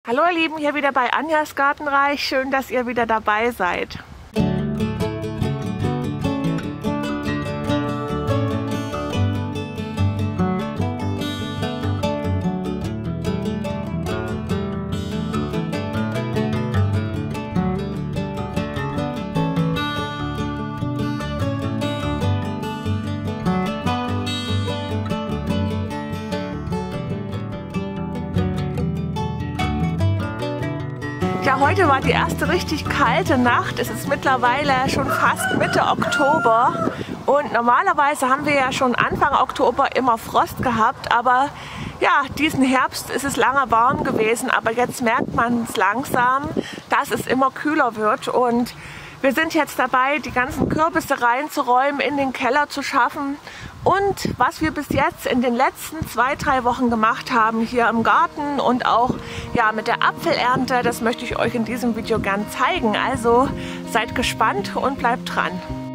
Hallo ihr Lieben, hier wieder bei Anjas Gartenreich. Schön, dass ihr wieder dabei seid. Ja, heute war die erste richtig kalte Nacht. Es ist mittlerweile schon fast Mitte Oktober und normalerweise haben wir ja schon Anfang Oktober immer Frost gehabt, aber ja, diesen Herbst ist es lange warm gewesen, aber jetzt merkt man es langsam, dass es immer kühler wird und wir sind jetzt dabei, die ganzen Kürbisse reinzuräumen, in den Keller zu schaffen. Und was wir bis jetzt in den letzten 2-3 Wochen gemacht haben hier im Garten und auch ja, mit der Apfelernte, das möchte ich euch in diesem Video gern zeigen. Also seid gespannt und bleibt dran.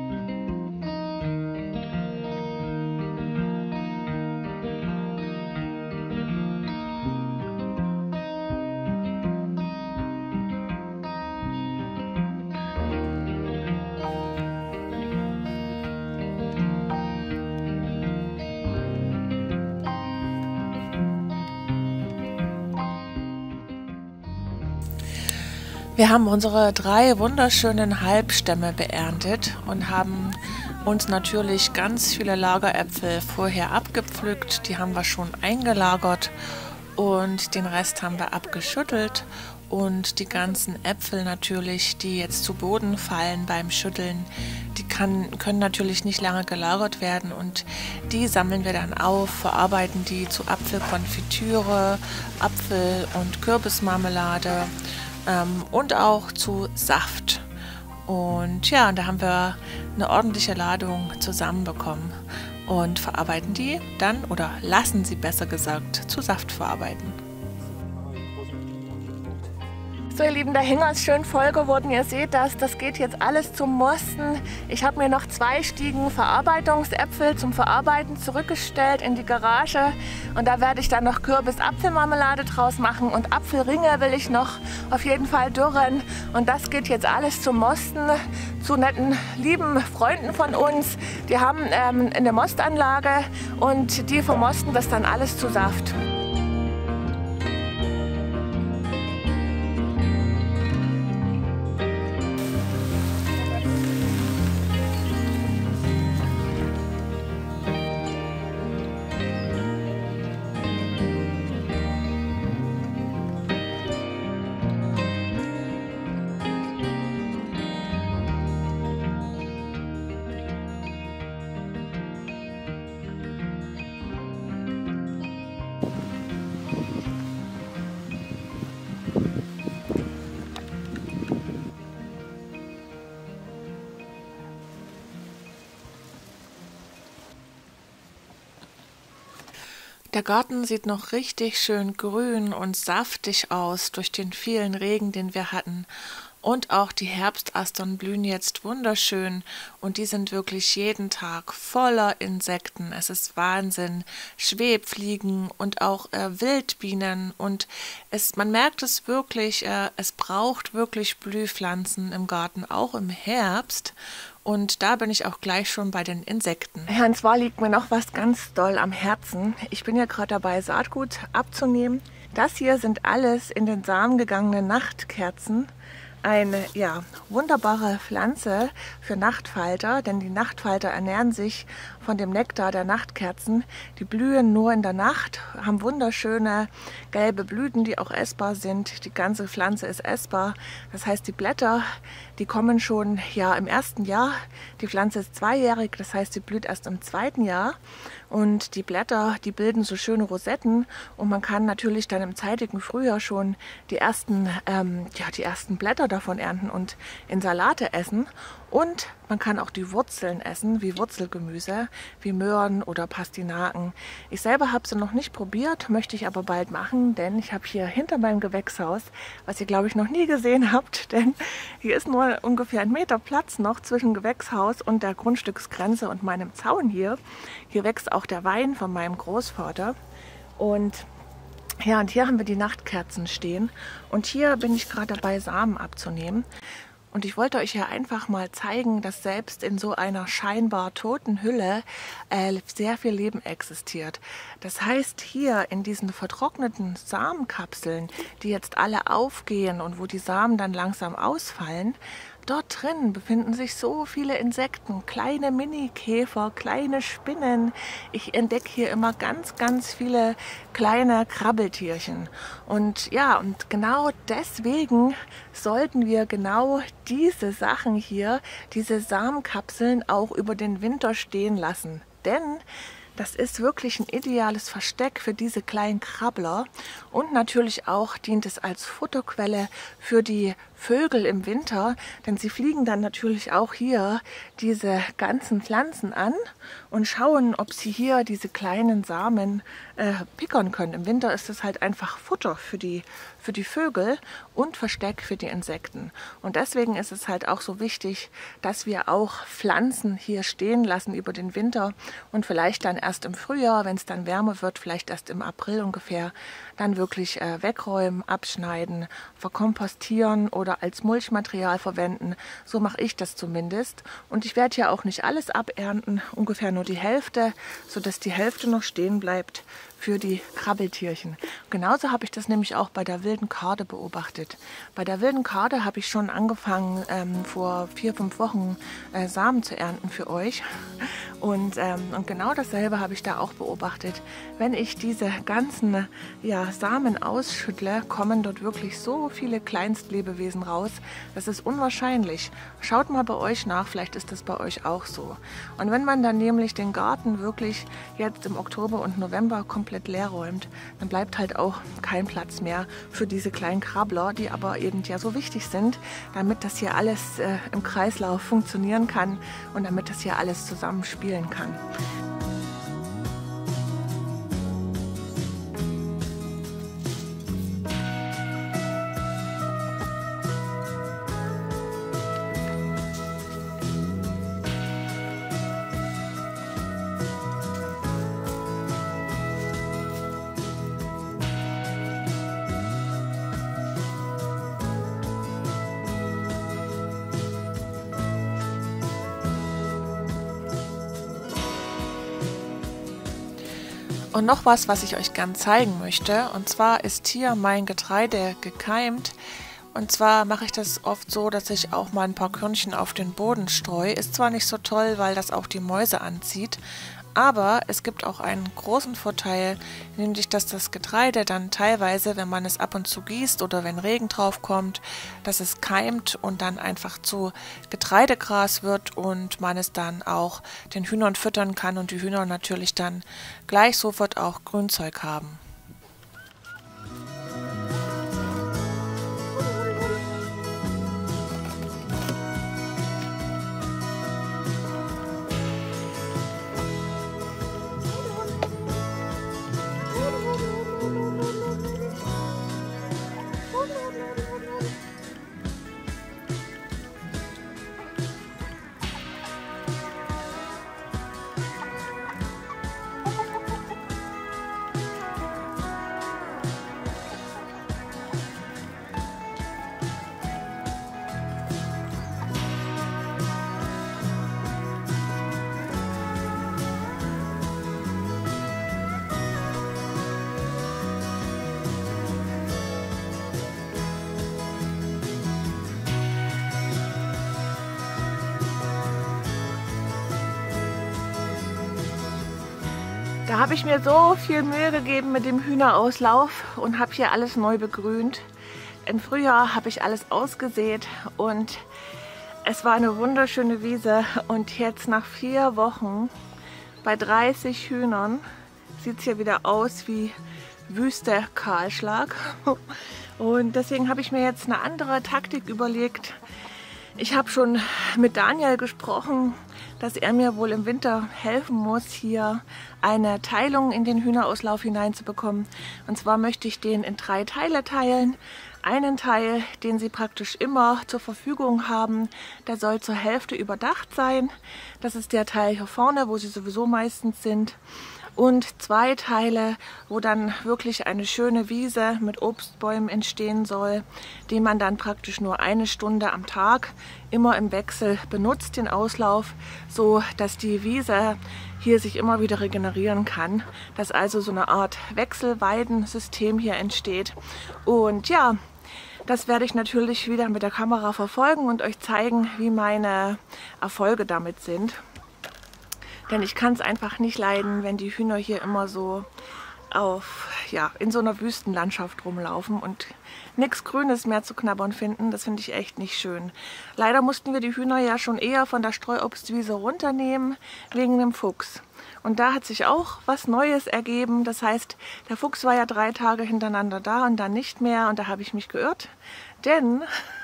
Wir haben unsere 3 wunderschönen Halbstämme beerntet und haben uns natürlich ganz viele Lageräpfel vorher abgepflückt. Die haben wir schon eingelagert und den Rest haben wir abgeschüttelt. Und die ganzen Äpfel natürlich, die jetzt zu Boden fallen beim Schütteln, die können natürlich nicht lange gelagert werden und die sammeln wir dann auf, verarbeiten die zu Apfelkonfitüre, Apfel- und Kürbismarmelade. Und auch zu Saft. Und ja, da haben wir eine ordentliche Ladung zusammenbekommen und verarbeiten die dann, oder lassen sie besser gesagt, zu Saft verarbeiten. So ihr Lieben, der Hänger ist schön voll geworden. Ihr seht das geht jetzt alles zum Mosten. Ich habe mir noch 2 Stiegen Verarbeitungsäpfel zum Verarbeiten zurückgestellt in die Garage. Und da werde ich dann noch Kürbis-Apfelmarmelade draus machen. Und Apfelringe will ich noch auf jeden Fall dürren. Und das geht jetzt alles zum Mosten zu netten, lieben Freunden von uns. Die haben eine Mostanlage und die vermosten das dann alles zu Saft. Der Garten sieht noch richtig schön grün und saftig aus durch den vielen Regen, den wir hatten. Und auch die Herbstastern blühen jetzt wunderschön und die sind wirklich jeden Tag voller Insekten. Es ist Wahnsinn. Schwebfliegen und auch Wildbienen und man merkt es wirklich, es braucht wirklich Blühpflanzen im Garten, auch im Herbst. Und da bin ich auch gleich schon bei den Insekten. Ja, und zwar liegt mir noch was ganz doll am Herzen. Ich bin ja gerade dabei, Saatgut abzunehmen. Das hier sind alles in den Samen gegangene Nachtkerzen. Eine ja, wunderbare Pflanze für Nachtfalter, denn die Nachtfalter ernähren sich von dem Nektar der Nachtkerzen. Die blühen nur in der Nacht, haben wunderschöne gelbe Blüten, die auch essbar sind. Die ganze Pflanze ist essbar. Das heißt, die Blätter, die kommen schon ja, im 1. Jahr. Die Pflanze ist 2-jährig, das heißt, sie blüht erst im 2. Jahr. Und die Blätter, die bilden so schöne Rosetten und man kann natürlich dann im zeitigen Frühjahr schon die ersten Blätter davon ernten und in Salate essen. Und man kann auch die Wurzeln essen, wie Wurzelgemüse, wie Möhren oder Pastinaken. Ich selber habe sie noch nicht probiert, möchte ich aber bald machen, denn ich habe hier hinter meinem Gewächshaus, was ihr glaube ich noch nie gesehen habt, denn hier ist nur ungefähr 1 Meter Platz noch zwischen Gewächshaus und der Grundstücksgrenze und meinem Zaun hier. Hier wächst auch der Wein von meinem Großvater und Ja, und hier haben wir die Nachtkerzen stehen und hier bin ich gerade dabei, Samen abzunehmen. Und ich wollte euch ja einfach mal zeigen, dass selbst in so einer scheinbar toten Hülle sehr viel Leben existiert. Das heißt, hier in diesen vertrockneten Samenkapseln, die jetzt alle aufgehen und wo die Samen dann langsam ausfallen, dort drin befinden sich so viele Insekten, kleine Minikäfer, kleine Spinnen. Ich entdecke hier immer ganz, ganz viele kleine Krabbeltierchen. Und ja, und genau deswegen sollten wir genau diese Sachen hier, diese Samenkapseln auch über den Winter stehen lassen. Denn das ist wirklich ein ideales Versteck für diese kleinen Krabbler und natürlich auch dient es als Futterquelle für die Vögel im Winter, denn sie fliegen dann natürlich auch hier diese ganzen Pflanzen an und schauen, ob sie hier diese kleinen Samen pickern können. Im Winter ist es halt einfach Futter für die Vögel und Versteck für die Insekten. Und deswegen ist es halt auch so wichtig, dass wir auch Pflanzen hier stehen lassen über den Winter und vielleicht dann erst im Frühjahr, wenn es dann wärmer wird, vielleicht erst im April ungefähr, dann wirklich wegräumen, abschneiden, verkompostieren oder als Mulchmaterial verwenden. So mache ich das zumindest. Und ich werde hier auch nicht alles abernten, ungefähr nur die Hälfte, sodass die Hälfte noch stehen bleibt für die Krabbeltierchen. Genauso habe ich das nämlich auch bei der wilden Karde beobachtet. Bei der wilden Karde habe ich schon angefangen, vor 4-5 Wochen Samen zu ernten für euch. Und genau dasselbe habe ich da auch beobachtet. Wenn ich diese ganzen Samen ausschüttle, kommen dort wirklich so viele Kleinstlebewesen raus. Das ist unwahrscheinlich. Schaut mal bei euch nach, vielleicht ist das bei euch auch so. Und wenn man dann nämlich den Garten wirklich jetzt im Oktober und November komplett leer räumt, dann bleibt halt auch kein Platz mehr für diese kleinen Krabbler, die aber eben ja so wichtig sind, damit das hier alles im Kreislauf funktionieren kann und damit das hier alles zusammenspielen kann. Und noch was ich euch gern zeigen möchte, und zwar ist hier mein Getreide gekeimt. Und zwar mache ich das oft so, dass ich auch mal ein paar Körnchen auf den Boden streue. Ist zwar nicht so toll, weil das auch die Mäuse anzieht, aber es gibt auch einen großen Vorteil, nämlich dass das Getreide dann teilweise, wenn man es ab und zu gießt oder wenn Regen drauf kommt, dass es keimt und dann einfach zu Getreidegras wird und man es dann auch den Hühnern füttern kann und die Hühner natürlich dann gleich sofort auch Grünzeug haben. Da habe ich mir so viel Mühe gegeben mit dem Hühnerauslauf und habe hier alles neu begrünt. Im Frühjahr habe ich alles ausgesät und es war eine wunderschöne Wiese. Und jetzt nach 4 Wochen bei 30 Hühnern sieht es hier wieder aus wie wüster Kahlschlag. Und deswegen habe ich mir jetzt eine andere Taktik überlegt. Ich habe schon mit Daniel gesprochen, dass er mir wohl im Winter helfen muss, hier eine Teilung in den Hühnerauslauf hineinzubekommen. Und zwar möchte ich den in 3 Teile teilen. Einen Teil, den Sie praktisch immer zur Verfügung haben, der soll zur Hälfte überdacht sein. Das ist der Teil hier vorne, wo Sie sowieso meistens sind. und 2 Teile, wo dann wirklich eine schöne Wiese mit Obstbäumen entstehen soll, die man dann praktisch nur 1 Stunde am Tag immer im Wechsel benutzt, den Auslauf, so dass die Wiese hier sich immer wieder regenerieren kann, dass also so eine Art Wechselweidensystem hier entsteht. Und ja, das werde ich natürlich wieder mit der Kamera verfolgen und euch zeigen, wie meine Erfolge damit sind. Denn ich kann es einfach nicht leiden, wenn die Hühner hier immer so in so einer Wüstenlandschaft rumlaufen und nichts Grünes mehr zu knabbern finden. Das finde ich echt nicht schön. Leider mussten wir die Hühner ja schon eher von der Streuobstwiese runternehmen, wegen dem Fuchs. Und da hat sich auch was Neues ergeben. Das heißt, der Fuchs war ja 3 Tage hintereinander da und dann nicht mehr. Und da habe ich mich geirrt. Denn,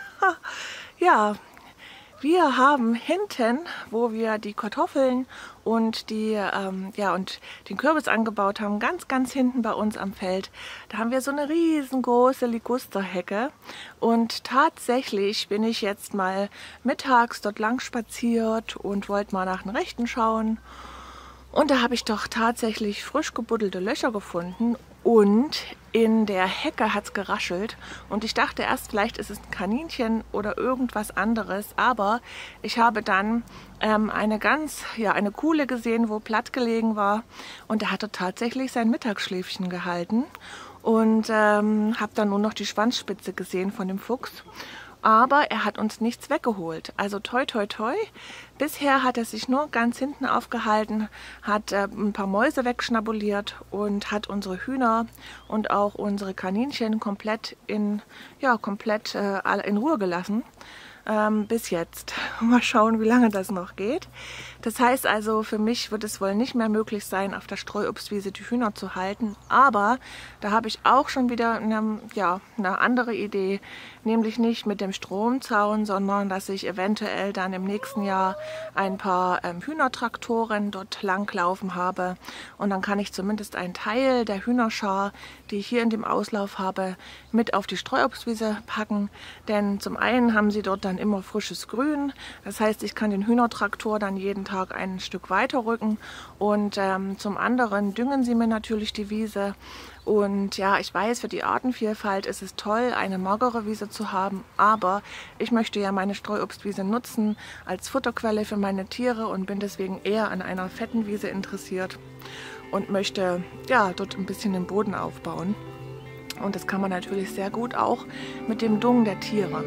ja, wir haben hinten, wo wir die Kartoffeln und den Kürbis angebaut haben, ganz hinten bei uns am Feld, da haben wir so eine riesengroße Ligusterhecke. Und tatsächlich bin ich jetzt mal mittags dort lang spaziert und wollte mal nach den Rechten schauen. Und da habe ich doch tatsächlich frisch gebuddelte Löcher gefunden und in der Hecke hat es geraschelt und ich dachte erst, vielleicht ist es ein Kaninchen oder irgendwas anderes, aber ich habe dann eine Kuhle gesehen, wo platt gelegen war und da hat er tatsächlich sein Mittagsschläfchen gehalten und habe dann nur noch die Schwanzspitze gesehen von dem Fuchs. Aber er hat uns nichts weggeholt. Also toi toi toi. Bisher hat er sich nur ganz hinten aufgehalten, hat ein paar Mäuse wegschnabuliert und hat unsere Hühner und auch unsere Kaninchen komplett in Ruhe gelassen. Bis jetzt. Mal schauen, wie lange das noch geht. Das heißt also, für mich wird es wohl nicht mehr möglich sein, auf der Streuobstwiese die Hühner zu halten. Aber da habe ich auch schon wieder eine andere Idee. Nämlich nicht mit dem Stromzaun, sondern dass ich eventuell dann im nächsten Jahr ein paar Hühnertraktoren dort langlaufen habe. Und dann kann ich zumindest einen Teil der Hühnerschar, die ich hier in dem Auslauf habe, mit auf die Streuobstwiese packen. Denn zum einen haben sie dort dann immer frisches Grün. Das heißt, ich kann den Hühnertraktor dann jeden Tag ein Stück weiter rücken. Und zum anderen düngen sie mir natürlich die Wiese. Und ja, ich weiß, für die Artenvielfalt ist es toll, eine magere Wiese zu haben, aber ich möchte ja meine Streuobstwiese nutzen als Futterquelle für meine Tiere und bin deswegen eher an einer fetten Wiese interessiert und möchte ja dort ein bisschen den Boden aufbauen. Und das kann man natürlich sehr gut auch mit dem Dung der Tiere.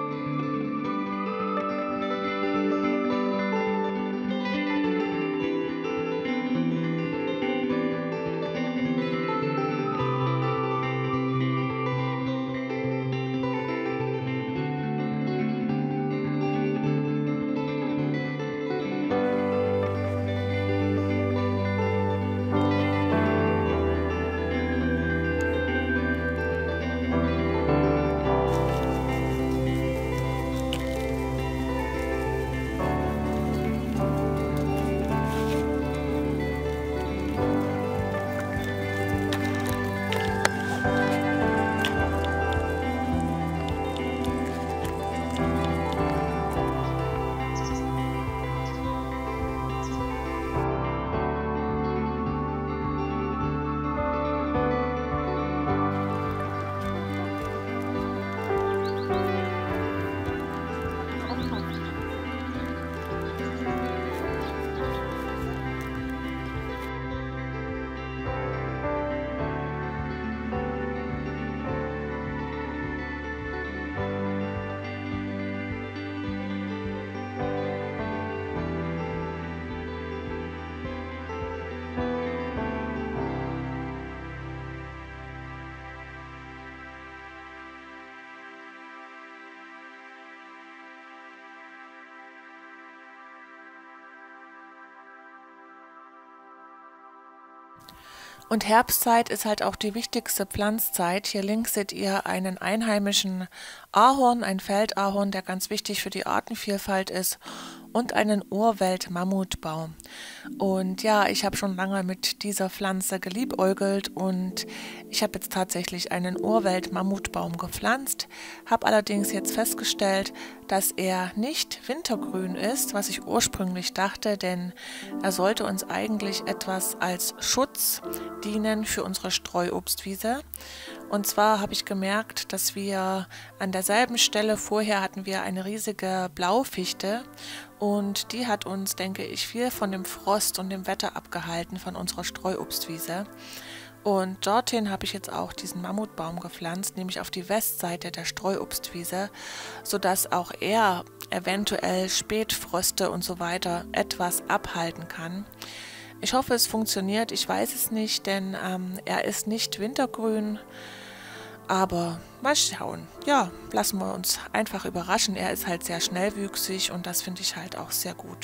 Und Herbstzeit ist halt auch die wichtigste Pflanzzeit. Hier links seht ihr einen einheimischen Ahorn, ein Feldahorn, der ganz wichtig für die Artenvielfalt ist, und einen Urwelt-Mammutbaum. Und ja, ich habe schon lange mit dieser Pflanze geliebäugelt und ich habe jetzt tatsächlich einen Urwelt-Mammutbaum gepflanzt, habe allerdings jetzt festgestellt, dass er nicht wintergrün ist, was ich ursprünglich dachte, denn er sollte uns eigentlich etwas als Schutz dienen für unsere Streuobstwiese. Und zwar habe ich gemerkt, dass wir an derselben Stelle vorher hatten wir eine riesige Blaufichte und die hat uns, denke ich, viel von dem Frost und dem Wetter abgehalten von unserer Streuobstwiese. Und dorthin habe ich jetzt auch diesen Mammutbaum gepflanzt, nämlich auf die Westseite der Streuobstwiese, sodass auch er eventuell Spätfröste und so weiter etwas abhalten kann. Ich hoffe, es funktioniert, ich weiß es nicht, denn er ist nicht wintergrün, aber mal schauen. Ja, lassen wir uns einfach überraschen. Er ist halt sehr schnellwüchsig und das finde ich halt auch sehr gut.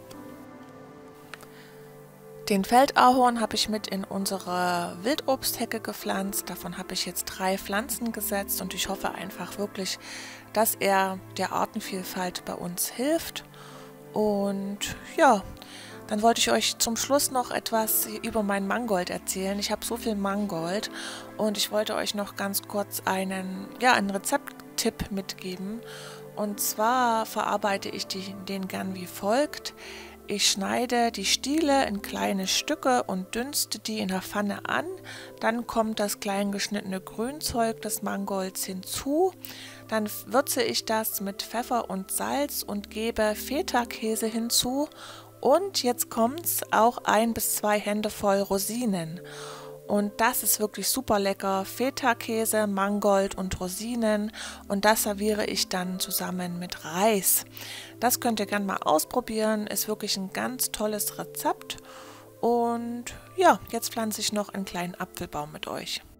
Den Feldahorn habe ich mit in unsere Wildobsthecke gepflanzt. Davon habe ich jetzt 3 Pflanzen gesetzt und ich hoffe einfach wirklich, dass er der Artenvielfalt bei uns hilft. Und ja, dann wollte ich euch zum Schluss noch etwas über mein Mangold erzählen. Ich habe so viel Mangold und ich wollte euch noch ganz kurz einen Rezepttipp mitgeben. Und zwar verarbeite ich den gern wie folgt. Ich schneide die Stiele in kleine Stücke und dünste die in der Pfanne an. Dann kommt das klein geschnittene Grünzeug des Mangolds hinzu. Dann würze ich das mit Pfeffer und Salz und gebe Feta-Käse hinzu. Und jetzt kommt's, auch 1 bis 2 Hände voll Rosinen. Und das ist wirklich super lecker. Feta-Käse, Mangold und Rosinen. Und das serviere ich dann zusammen mit Reis. Das könnt ihr gerne mal ausprobieren. Ist wirklich ein ganz tolles Rezept. Und ja, jetzt pflanze ich noch einen kleinen Apfelbaum mit euch.